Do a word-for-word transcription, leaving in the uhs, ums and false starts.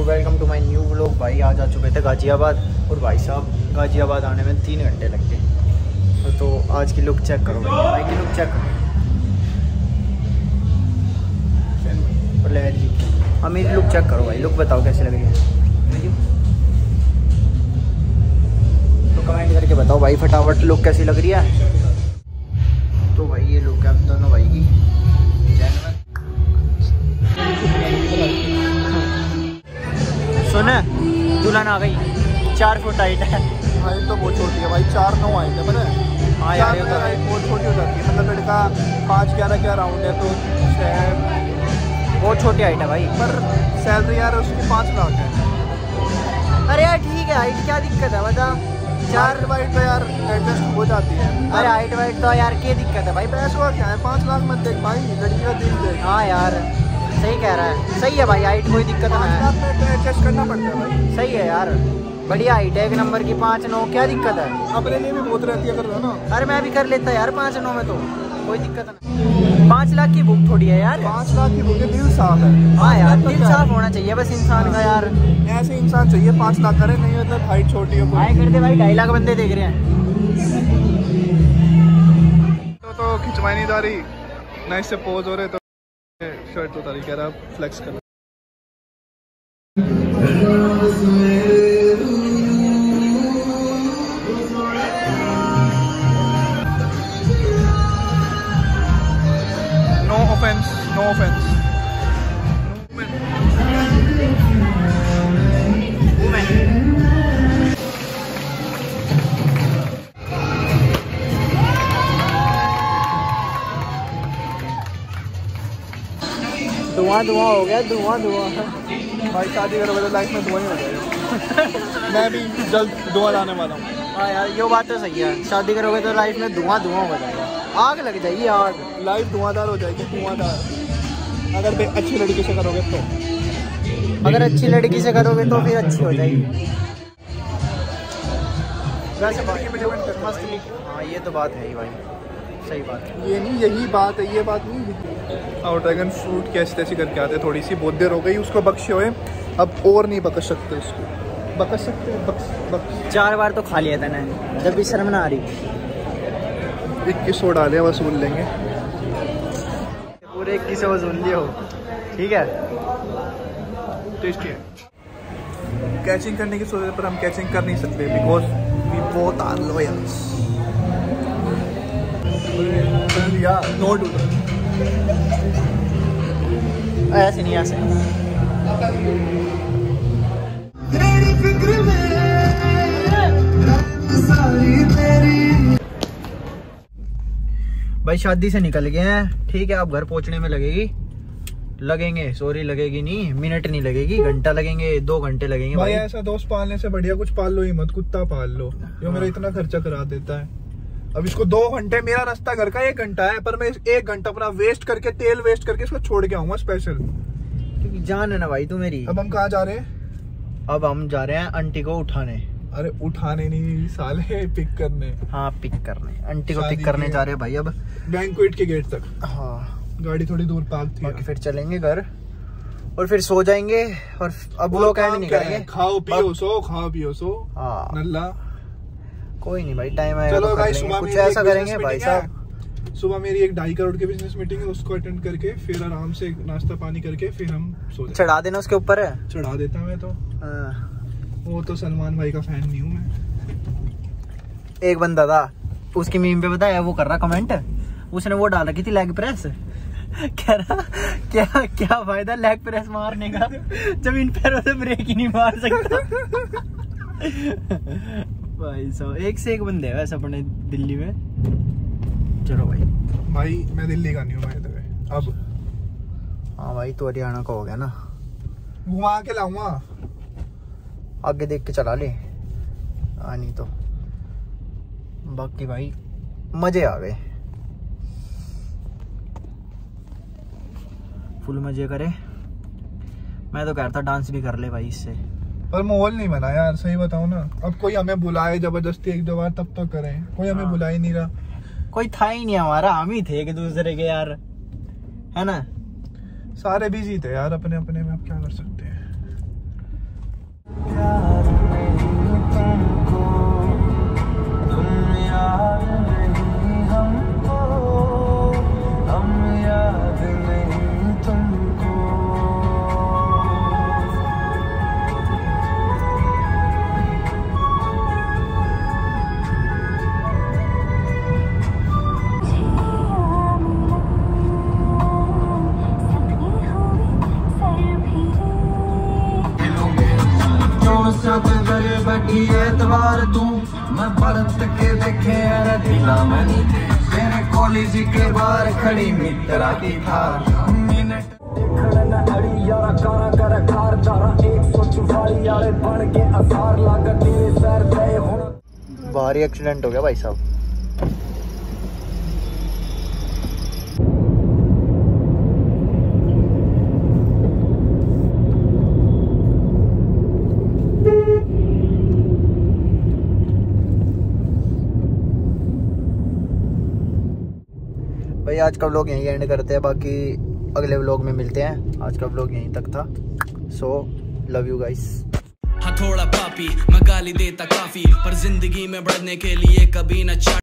Welcome to my new vlog. भाई आज आ चुके थे गाजियाबाद और भाई साहब गाजियाबाद आने में तीन घंटे लग गए। तो आज की लुक चेक करो भाई, भाई की लुक चेक करो। जी हाँ मेरी लुक चेक करो भाई, लुक बताओ कैसी लग रही है तो कमेंट करके बताओ भाई फटाफट लुक कैसी लग रही है। तो भाई ये लुक है दोनों भाई की। सुन दुल्हन आ गई, चार फुट हाइट है। हाइट तो बहुत छोटी है भाई, चार नौ हाइट है पता है। हाँ यार ये तो हाइट बहुत छोटी हो जाती है, मतलब लड़का पाँच ग्यारह क्या राउंड है तो बहुत छोटी हाइट है भाई। पर सैलरी यार उसकी पाँच लाख है। अरे यार ठीक है, हाइट क्या दिक्कत है बता। चार वाइट तो यार एडजस्ट हो जाती है। अरे हाइट वाइट तो यार क्या दिक्कत है भाई, पैसों का क्या है, पाँच लाख मत देख भाई, लड़की का दिल देख। हाँ यार सही कह रहा है, सही है भाई, हाइट कोई दिक्कत ना है, एडजस्ट करना पड़ता है भाई। सही है यार, बढ़िया हाइट है एक नंबर की। पाँच नौ क्या दिक्कत है, अपने लिए भी बहुत रहती है अगर ना। अरे मैं भी कर लेता यार पाँच नौ में, तो कोई दिक्कत नहीं। पाँच लाख की बुक थोड़ी है यार, पाँच लाख की बुक है, दिल साफ है। हाँ यार दिल साफ होना चाहिए बस इंसान का यार, ऐसे इंसान चाहिए पाँच लाख करे, नहीं मतलब हाइट छोटी हो। हाई कर दे भाई, ढाई लाख बंदे देख रहे हैं। तो तो खिंचवाई नहीं जा रही ना, इससे पोज हो रहे तो शर्ट तो तारी कह रहा फ्लेक्स कर। No offence, no offence. धुआं धुआं हो गया, धुआं धुआं। भाई शादी करोगे तो लाइफ में धुआं ही हो जाएगा। मैं भी जल्द धुआं लाने वाला हूँ। हाँ यार ये बात तो सही है, शादी करोगे तो लाइफ में धुआं धुआं हो जाएगा, आग लग जाएगी आग, लाइफ धुआंधार हो जाएगी, धुआंधार। अगर अच्छी लड़की से करोगे तो, अगर अच्छी लड़की से करोगे तो फिर अच्छी हो जाएगी। वैसे मस्त लिखी। हाँ ये तो बात है ही भाई, सही बात है। ये नहीं यही बात है, ये बात नहीं। और ड्रैगन फ्रूट कैसे तैसी करके आते, थोड़ी सी बहुत देर हो गई उसको बख्शे हुए, अब और नहीं बख्श सकते उसको, बख्श सकते बख्श बख्श। चार बार तो खा लिया था ना, जब भी शर्म ना आ रही। इक्कीस सौ डाले वसूल लेंगे, पूरे इक्कीस सौ वसूल लिए हो, ठीक है। टेस्टी है। कैचिंग करने की सोच रहे पर हम कैचिंग कर नहीं सकते because we both are loyals. No do ऐसे नहीं, ऐसे भाई शादी से निकल गए हैं, ठीक है। अब घर पहुंचने में लगेगी लगेंगे सॉरी लगेगी नहीं, मिनट नहीं लगेगी, घंटा लगेंगे, दो घंटे लगेंगे भाई, भाई। ऐसा दोस्त पालने से बढ़िया कुछ पाल लो ही मत, कुत्ता पाल लो जो मेरा इतना खर्चा करा देता है। अब इसको दो घंटे, मेरा रास्ता घर का एक घंटा है पर मैं एक घंटा अपना वेस्ट करके, तेल वेस्ट करके इसको छोड़ के आऊंगा स्पेशल, क्योंकि जान है ना भाई तू मेरी। अब हम कहाँ जा रहे हैं? अब हम जा रहे हैं आंटी को उठाने। अरे उठाने नहीं साले, पिक करने। हाँ पिक करने, आंटी को पिक करने जा रहे हैं भाई अब बैंक्वेट के गेट तक। हाँ गाड़ी थोड़ी दूर पार्क थी, बाकी फिर चलेंगे घर और फिर सो जाएंगे। और अब लोग एंड नहीं करेंगे, खाओ पियो सो, खाओ पियो सो। हाँ नल्ला कोई नहीं भाई, टाइम आएगा चलो तो भाई, कर कुछ ऐसा करेंगे भाई साहब। सुबह मेरी एक ढाई करोड़ की बिजनेस मीटिंग है, उसको अटेंड करके फिर आराम से नाश्ता पानी करके फिर हम सो जाएंगे। चढ़ा देना उसके ऊपर है, चढ़ा देता मैं तो। हाँ। वो तो सलमान भाई का फैन नहीं हूँ मैं। एक बंदा था उसकी मीम पे बताया, वो कर रहा कमेंट, उसने वो डाल रखी थी लेग प्रेस, कह रहा क्या क्या फायदा लेग प्रेस मारने का जब इन पैरों से ब्रेक ही नहीं मार सकता। भाई साहब एक से एक बंदे है वैसे अपने दिल्ली में। चलो भाई, भाई मैं दिल्ली का नहीं हूँ भाई अब। हाँ भाई तो हरियाणा का हो गया ना, घुमा के लाऊंगा, आगे देख के चला ले। हाँ नहीं तो बाकी भाई मजे आ गए, फुल मजे करे। मैं तो कह रहा था डांस भी कर ले भाई इससे, पर माहौल नहीं बना यार, सही बताओ ना। अब कोई हमें बुलाए जबरदस्ती एक दो बार तब तो करें, कोई हमें बुला ही नहीं रहा। कोई था ही नहीं हमारा, हम ही थे एक दूसरे के यार, है ना। सारे बिजी थे यार अपने अपने में, अब क्या कर सकते हैं। एतवार तू मैं बरत के देखे दिला मनी तेरे कॉलेज के बाहर खड़ी मित्रा की था मिनट देखना अड़ी यारा कारा कर कार दारा एक सौ चौवालीस वाले बन के आसार लाग तेरे सर पे हुन भारी एक्सीडेंट हो गया भाई साहब। भाई आज का व्लॉग यहीं एंड करते हैं, बाकी अगले व्लॉग में मिलते हैं। आज का व्लॉग यहीं तक था। So love you guys. हाँ थोड़ा पापी मैं गाली देता काफी, पर जिंदगी में बढ़ने के लिए कभी न